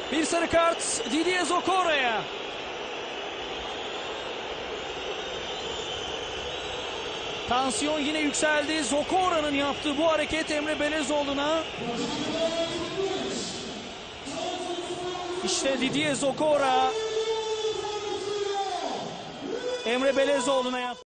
Bir sarı kart Didier Zokora'ya. Tansiyon yine yükseldi. Zokora'nın yaptığı bu hareket Emre Belezoğlu'na. İşte Didier Zokora Emre Belezoğlu'na yaptı.